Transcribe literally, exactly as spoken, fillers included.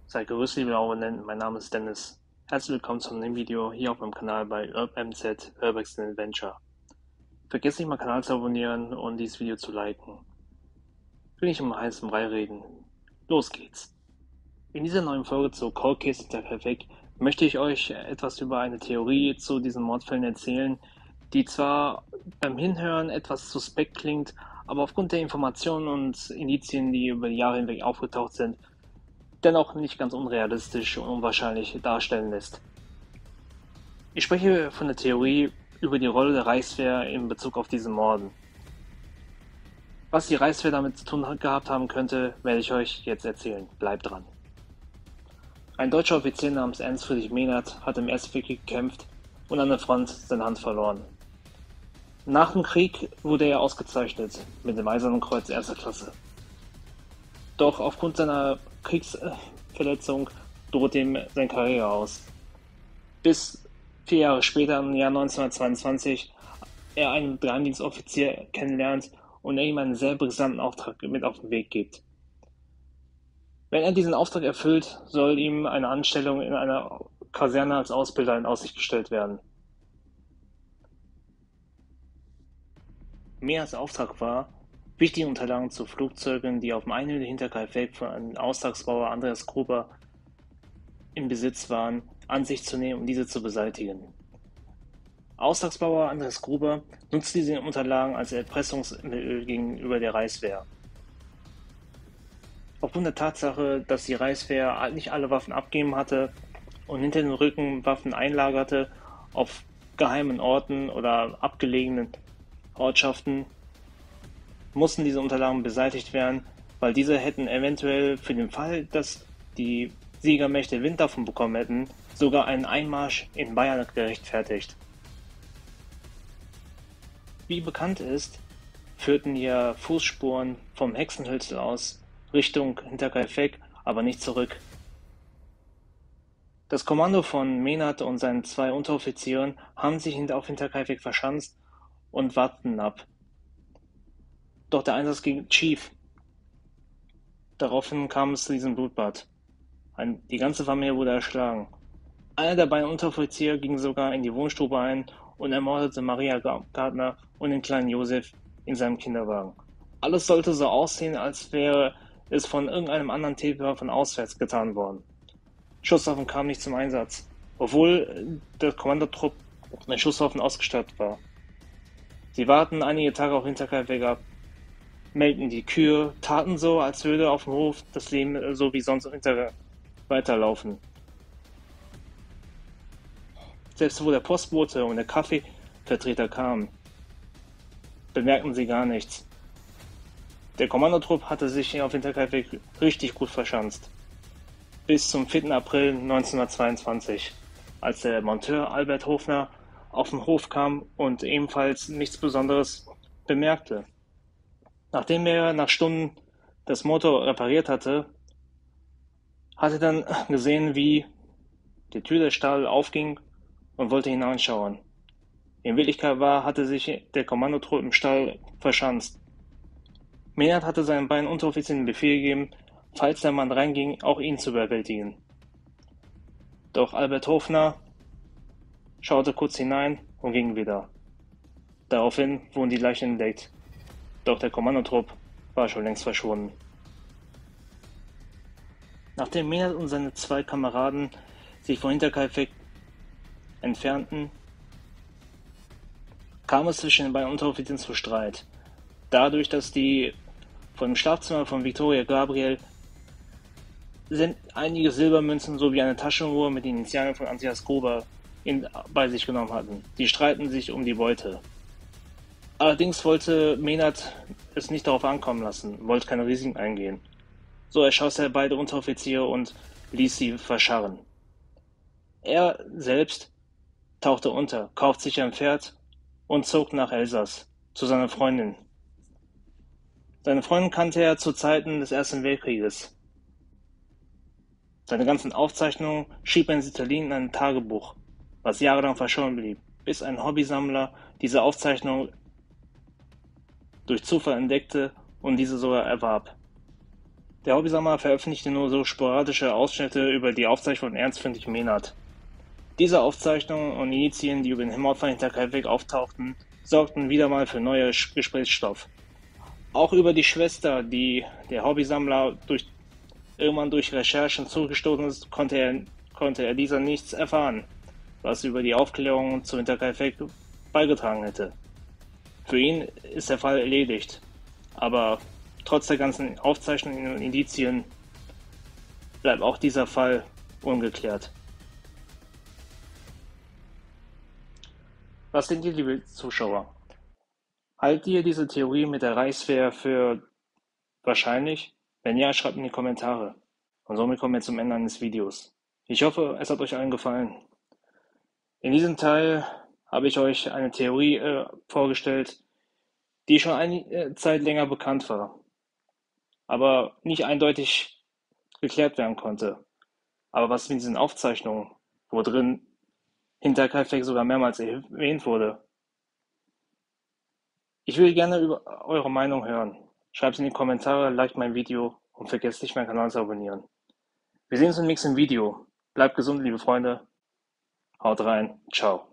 Sei grüßt, liebe Abonnenten, mein Name ist Dennis. Herzlich willkommen zum neuen Video hier auf meinem Kanal bei UrbMZ Urbex Adventure. Vergesst nicht, meinen Kanal zu abonnieren und dieses Video zu liken. Ich will nicht um heißen Brei reden. Los geht's! In dieser neuen Folge zu Cold Case Interfake möchte ich euch etwas über eine Theorie zu diesen Mordfällen erzählen, die zwar beim Hinhören etwas suspekt klingt, aber aufgrund der Informationen und Indizien, die über die Jahre hinweg aufgetaucht sind, dennoch nicht ganz unrealistisch und unwahrscheinlich darstellen lässt. Ich spreche von der Theorie über die Rolle der Reichswehr in Bezug auf diese Morden. Was die Reichswehr damit zu tun gehabt haben könnte, werde ich euch jetzt erzählen. Bleibt dran. Ein deutscher Offizier namens Ernst Friedrich Mehnert hat im Ersten Weltkrieg gekämpft und an der Front seine Hand verloren. Nach dem Krieg wurde er ausgezeichnet mit dem Eisernen Kreuz erster Klasse. Doch aufgrund seiner Kriegsverletzung droht ihm seine Karriere aus. Bis vier Jahre später, im Jahr neunzehnhundertzweiundzwanzig, er einen Geheimdienstoffizier kennenlernt und er ihm einen sehr brisanten Auftrag mit auf den Weg gibt. Wenn er diesen Auftrag erfüllt, soll ihm eine Anstellung in einer Kaserne als Ausbilder in Aussicht gestellt werden. Mehnerts Auftrag war, wichtige Unterlagen zu Flugzeugen, die auf dem Einöde Hinterkaifeck von einem Auftragsbauer Andreas Gruber im Besitz waren, an sich zu nehmen und diese zu beseitigen. Auftragsbauer Andreas Gruber nutzte diese Unterlagen als Erpressungsmittel gegenüber der Reichswehr. Aufgrund der Tatsache, dass die Reichswehr nicht alle Waffen abgegeben hatte und hinter den Rücken Waffen einlagerte auf geheimen Orten oder abgelegenen Ortschaften, mussten diese Unterlagen beseitigt werden, weil diese hätten eventuell für den Fall, dass die Siegermächte Wind davon bekommen hätten, sogar einen Einmarsch in Bayern gerechtfertigt. Wie bekannt ist, führten hier Fußspuren vom Hexenhützel aus Richtung Hinterkaifeck, aber nicht zurück. Das Kommando von Mehnert und seinen zwei Unteroffizieren haben sich auf Hinterkaifeck verschanzt und warteten ab. Doch der Einsatz ging schief. Daraufhin kam es zu diesem Blutbad. Ein, die ganze Familie wurde erschlagen. Einer der beiden Unteroffiziere ging sogar in die Wohnstube ein und ermordete Maria Gardner und den kleinen Josef in seinem Kinderwagen. Alles sollte so aussehen, als wäre es von irgendeinem anderen Täter von auswärts getan worden. Schusswaffen kamen nicht zum Einsatz, obwohl der Kommandotrupp mit Schusswaffen ausgestattet war. Sie warten einige Tage auf Hinterkaifeck ab, melden die Kühe, taten so, als würde auf dem Hof das Leben so wie sonst weiterlaufen. Selbst wo der Postbote und der Kaffeevertreter kamen, bemerkten sie gar nichts. Der Kommandotrupp hatte sich auf Hinterkaifeck richtig gut verschanzt. Bis zum vierten April neunzehnhundertzweiundzwanzig, als der Monteur Albert Hofner auf den Hof kam und ebenfalls nichts Besonderes bemerkte. Nachdem er nach Stunden das Motor repariert hatte, hat er dann gesehen, wie die Tür des Stalls aufging und wollte hineinschauen. In Wirklichkeit war, hatte sich der Kommandotrupp im Stall verschanzt. Mehnert hatte seinen beiden Unteroffizieren den Befehl gegeben, falls der Mann reinging, auch ihn zu überwältigen. Doch Albert Hofner schaute kurz hinein und ging wieder. Daraufhin wurden die Leichen entdeckt. Doch der Kommandotrupp war schon längst verschwunden. Nachdem Mehnert und seine zwei Kameraden sich von Hinterkaifeck entfernten, kam es zwischen den beiden Unteroffizieren zu Streit. Dadurch, dass die von dem Schlafzimmer von Victoria Gabriel sind einige Silbermünzen sowie eine Taschenuhr mit den Initialen von Andreas Gruber in, bei sich genommen hatten. Die streiten sich um die Beute. Allerdings wollte Mehnert es nicht darauf ankommen lassen, wollte keine Risiken eingehen. So erschoss er beide Unteroffiziere und ließ sie verscharren. Er selbst tauchte unter, kaufte sich ein Pferd und zog nach Elsass zu seiner Freundin. Seine Freundin kannte er zu Zeiten des Ersten Weltkrieges. Seine ganzen Aufzeichnungen schrieb er in Italien in ein Tagebuch, was jahrelang verschollen blieb, bis ein Hobbysammler diese Aufzeichnung durch Zufall entdeckte und diese sogar erwarb. Der Hobbysammler veröffentlichte nur so sporadische Ausschnitte über die Aufzeichnung von Ernst Friedrich Mehnert. Diese Aufzeichnungen und Indizien, die über den Mord von Hinterkaifeck auftauchten, sorgten wieder mal für neue Gesprächsstoff. Auch über die Schwester, die der Hobbysammler durch, irgendwann durch Recherchen zugestoßen ist, konnte er, konnte er dieser nichts erfahren, was über die Aufklärung zu Hinterkaifeck beigetragen hätte. Für ihn ist der Fall erledigt, aber trotz der ganzen Aufzeichnungen und Indizien bleibt auch dieser Fall ungeklärt. Was denkt ihr, liebe Zuschauer? Haltet ihr diese Theorie mit der Reichswehr für wahrscheinlich? Wenn ja, schreibt in die Kommentare. Und somit kommen wir zum Ende eines Videos. Ich hoffe, es hat euch allen gefallen. In diesem Teil habe ich euch eine Theorie äh, vorgestellt, die schon eine Zeit länger bekannt war, aber nicht eindeutig geklärt werden konnte. Aber was mit diesen Aufzeichnungen, wo drin Hinterkaifeck sogar mehrmals erwähnt wurde. Ich will gerne über eure Meinung hören. Schreibt es in die Kommentare, liked mein Video und vergesst nicht, meinen Kanal zu abonnieren. Wir sehen uns im nächsten Video. Bleibt gesund, liebe Freunde. Haut rein. Ciao.